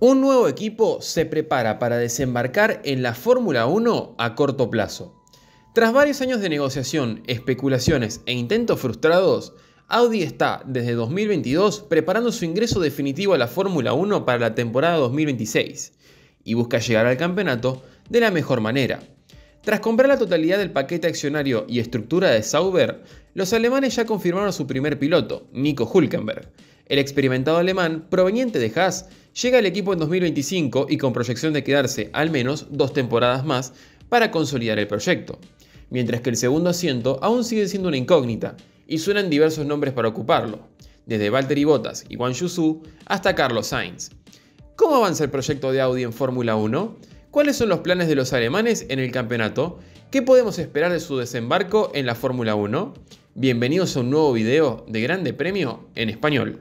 Un nuevo equipo se prepara para desembarcar en la Fórmula 1 a corto plazo. Tras varios años de negociación, especulaciones e intentos frustrados, Audi está desde 2022 preparando su ingreso definitivo a la Fórmula 1 para la temporada 2026 y busca llegar al campeonato de la mejor manera. Tras comprar la totalidad del paquete accionario y estructura de Sauber, los alemanes ya confirmaron a su primer piloto, Nico Hülkenberg. El experimentado alemán, proveniente de Haas, llega al equipo en 2025 y con proyección de quedarse al menos 2 temporadas más para consolidar el proyecto. Mientras que el segundo asiento aún sigue siendo una incógnita y suenan diversos nombres para ocuparlo, desde Valtteri Bottas y Guan Yu Zhou hasta Carlos Sainz. ¿Cómo avanza el proyecto de Audi en Fórmula 1? ¿Cuáles son los planes de los alemanes en el campeonato? ¿Qué podemos esperar de su desembarco en la Fórmula 1? Bienvenidos a un nuevo video de Grande Premio en español.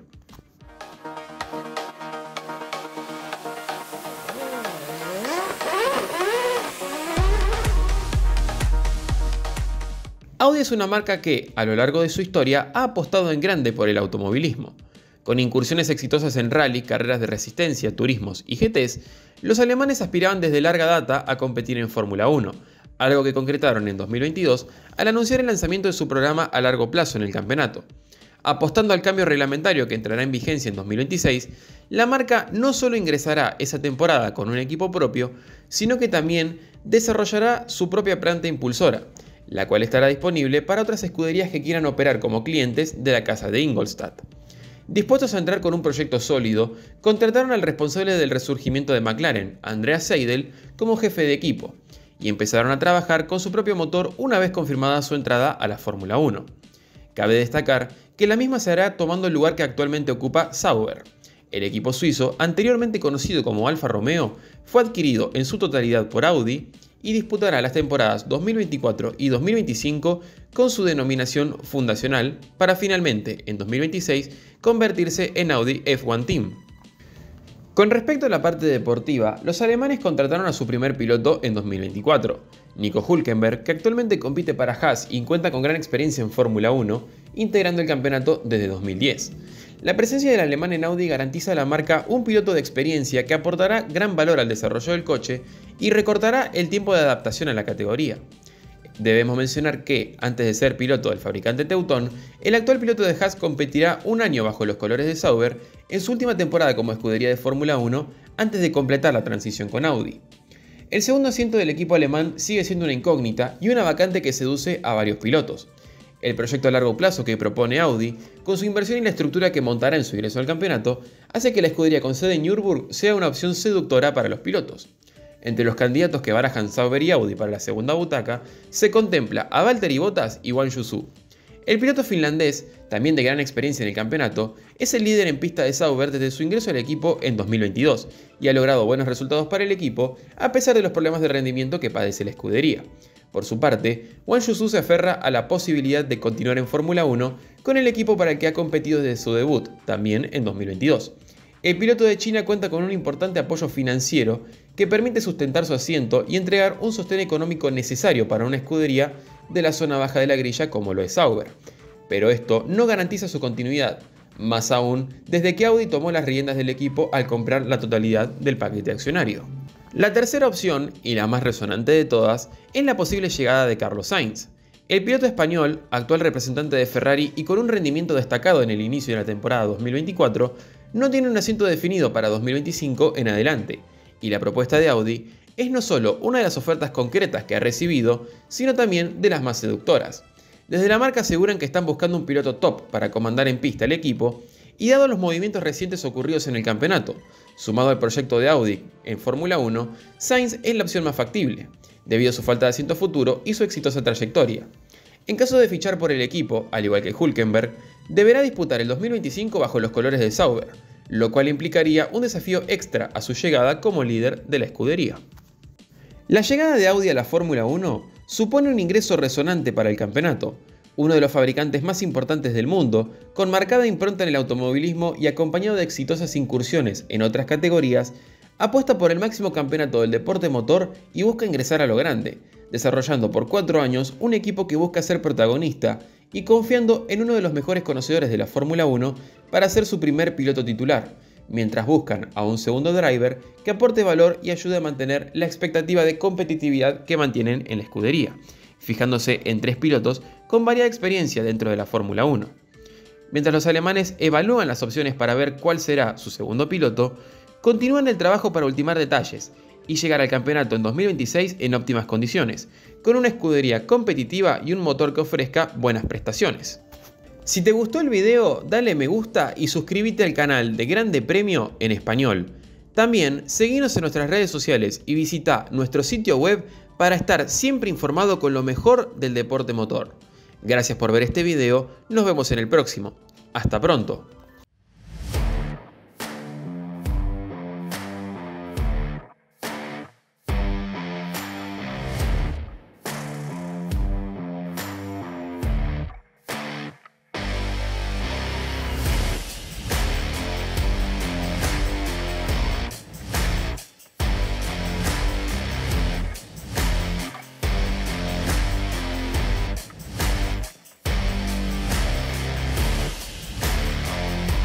Audi es una marca que, a lo largo de su historia, ha apostado en grande por el automovilismo. Con incursiones exitosas en rally, carreras de resistencia, turismos y GTs, los alemanes aspiraban desde larga data a competir en Fórmula 1, algo que concretaron en 2022 al anunciar el lanzamiento de su programa a largo plazo en el campeonato. Apostando al cambio reglamentario que entrará en vigencia en 2026, la marca no solo ingresará esa temporada con un equipo propio, sino que también desarrollará su propia planta impulsora, la cual estará disponible para otras escuderías que quieran operar como clientes de la casa de Ingolstadt. Dispuestos a entrar con un proyecto sólido, contrataron al responsable del resurgimiento de McLaren, Andreas Seidel, como jefe de equipo, y empezaron a trabajar con su propio motor una vez confirmada su entrada a la Fórmula 1. Cabe destacar que la misma se hará tomando el lugar que actualmente ocupa Sauber. El equipo suizo, anteriormente conocido como Alfa Romeo, fue adquirido en su totalidad por Audi y disputará las temporadas 2024 y 2025 con su denominación fundacional para finalmente, en 2026, convertirse en Audi F1 Team. Con respecto a la parte deportiva, los alemanes contrataron a su primer piloto en 2024, Nico Hülkenberg, que actualmente compite para Haas y cuenta con gran experiencia en Fórmula 1, integrando el campeonato desde 2010. La presencia del alemán en Audi garantiza a la marca un piloto de experiencia que aportará gran valor al desarrollo del coche y recortará el tiempo de adaptación a la categoría. Debemos mencionar que, antes de ser piloto del fabricante teutón, el actual piloto de Haas competirá un año bajo los colores de Sauber en su última temporada como escudería de Fórmula 1 antes de completar la transición con Audi. El segundo asiento del equipo alemán sigue siendo una incógnita y una vacante que seduce a varios pilotos. El proyecto a largo plazo que propone Audi, con su inversión y la estructura que montará en su ingreso al campeonato, hace que la escudería con sede en Nürburgring sea una opción seductora para los pilotos. Entre los candidatos que barajan Sauber y Audi para la segunda butaca, se contempla a Valtteri Bottas y Guan Yu Zhou. El piloto finlandés, también de gran experiencia en el campeonato, es el líder en pista de Sauber desde su ingreso al equipo en 2022 y ha logrado buenos resultados para el equipo a pesar de los problemas de rendimiento que padece la escudería. Por su parte, Guan Yu Zhou se aferra a la posibilidad de continuar en Fórmula 1 con el equipo para el que ha competido desde su debut, también en 2022. El piloto de China cuenta con un importante apoyo financiero que permite sustentar su asiento y entregar un sostén económico necesario para una escudería de la zona baja de la grilla como lo es Sauber. Pero esto no garantiza su continuidad, más aún desde que Audi tomó las riendas del equipo al comprar la totalidad del paquete accionario. La tercera opción, y la más resonante de todas, es la posible llegada de Carlos Sainz. El piloto español, actual representante de Ferrari y con un rendimiento destacado en el inicio de la temporada 2024, no tiene un asiento definido para 2025 en adelante, y la propuesta de Audi es no solo una de las ofertas concretas que ha recibido, sino también de las más seductoras. Desde la marca aseguran que están buscando un piloto top para comandar en pista el equipo, y dado los movimientos recientes ocurridos en el campeonato, sumado al proyecto de Audi en Fórmula 1, Sainz es la opción más factible, debido a su falta de asiento futuro y su exitosa trayectoria. En caso de fichar por el equipo, al igual que Hülkenberg, deberá disputar el 2025 bajo los colores de Sauber, lo cual implicaría un desafío extra a su llegada como líder de la escudería. La llegada de Audi a la Fórmula 1 supone un ingreso resonante para el campeonato, uno de los fabricantes más importantes del mundo, con marcada impronta en el automovilismo y acompañado de exitosas incursiones en otras categorías, apuesta por el máximo campeonato del deporte motor y busca ingresar a lo grande, desarrollando por 4 años un equipo que busca ser protagonista y confiando en uno de los mejores conocedores de la Fórmula 1 para ser su primer piloto titular, mientras buscan a un segundo driver que aporte valor y ayude a mantener la expectativa de competitividad que mantienen en la escudería, fijándose en 3 pilotos con variada experiencia dentro de la Fórmula 1. Mientras los alemanes evalúan las opciones para ver cuál será su segundo piloto, continúan el trabajo para ultimar detalles y llegar al campeonato en 2026 en óptimas condiciones, con una escudería competitiva y un motor que ofrezca buenas prestaciones. Si te gustó el video, dale me gusta y suscríbete al canal de Grande Premio en español. También seguinos en nuestras redes sociales y visita nuestro sitio web para estar siempre informado con lo mejor del deporte motor. Gracias por ver este video, nos vemos en el próximo. Hasta pronto.